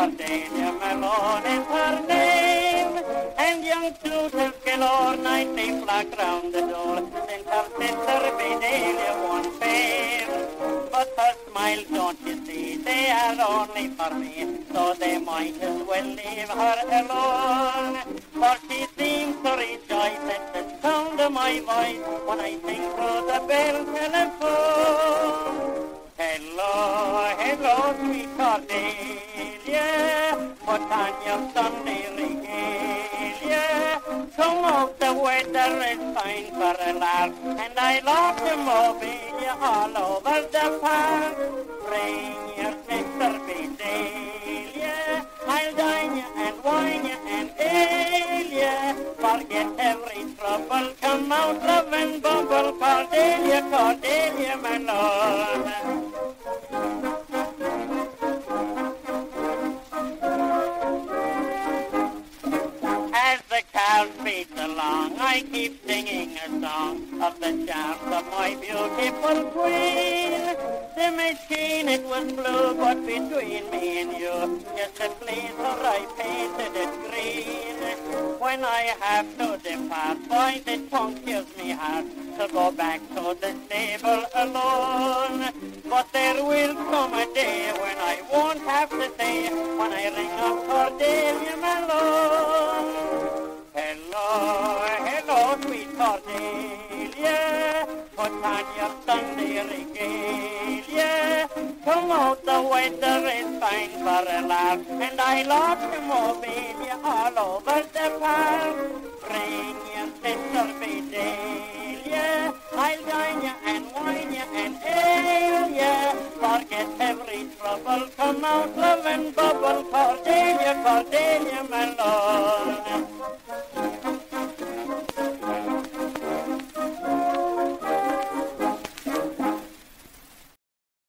Cordelia Malone is her name. And young suitors galore nightly flock round the door. Since her sister Bedelia won fame. But her smiles, don't you see, they are only for me. So they might as well leave her alone. For she seems to rejoice at the sound of my voice when I sing through the bell telephone. Hello, hello, sweet Cordelia, put on your Sunday regalia. Come out, the weather is fine for a laugh, and I love to mobile you all over the park. Bring your sister Bedelia, I'll dine you and wine you and ale you. Forget every trouble, come out, love and bubble, Cordelia, Cordelia, my lord. As the cows beat along, I keep singing a song of the charms of my beautiful queen. The machine, it was blue, but between me and you, just to please her, I painted it green. When I have to depart, boy, the tongue gives me heart to go back to the stable alone. But there will come a day when I won't have to say, when I ring up Cordelia Malone. Hello, hello, sweet Cordelia, put on your Sunday regalia. Come out, the weather is fine for a laugh, and I love to mobile you all over the park. Bring your sister Bedelia, I'll dine you and wine you and ale you. Forget every trouble, come out, love and bubble, Cordelia, Cordelia, my lord.